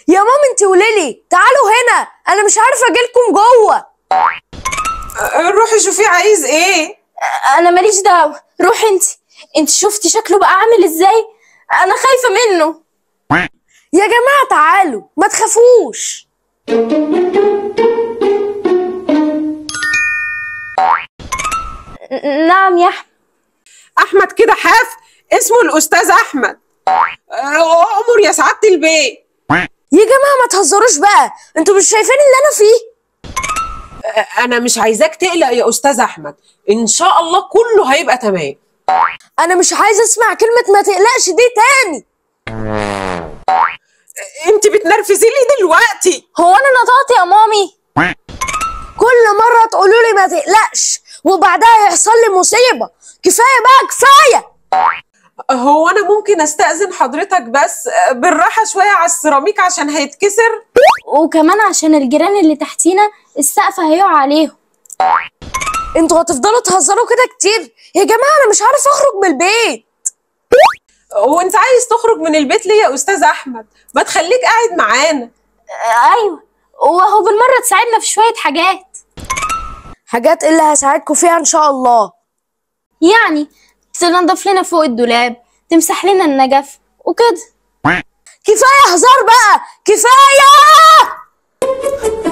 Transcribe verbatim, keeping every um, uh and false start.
يا ماما انت قوليلي تعالوا هنا، انا مش عارفه اجيلكم جوه. روحي شوفي عايز ايه. انا ماليش دعوه، روحي انت. انت شفتي شكله بقى عامل ازاي؟ انا خايفه منه. يا جماعه تعالوا ما تخافوش. نعم يا احمد. احمد كده حاف، اسمه الاستاذ احمد. امر يا سعاده البيت. يا جماعه ما تهزروش بقى، انتوا مش شايفين اللي انا فيه؟ انا مش عايزاك تقلق يا استاذ احمد، ان شاء الله كله هيبقى تمام. انا مش عايزه اسمع كلمه ما تقلقش دي تاني. انت بتنرفزي لي دلوقتي. هو انا نطقت يا مامي؟ كل مره تقولوا لي ما تقلقش وبعدها يحصل لي مصيبه. كفايه بقى كفايه. هو انا ممكن استأذن حضرتك بس بالراحه شويه على السيراميك عشان هيتكسر، وكمان عشان الجيران اللي تحتينا السقف هيقع عليهم. انتوا هتفضلوا تهزروا كده كتير يا جماعه، انا مش عارفه اخرج من البيت. وانت عايز تخرج من البيت ليه يا استاذ احمد؟ ما تخليك قاعد معانا. ايوه، وهو بالمره تساعدنا في شويه حاجات. حاجات اللي هساعدكم فيها ان شاء الله. يعني تنضف لنا فوق الدولاب، تمسح لنا النجف وكده. كفايه هزار بقى كفايه.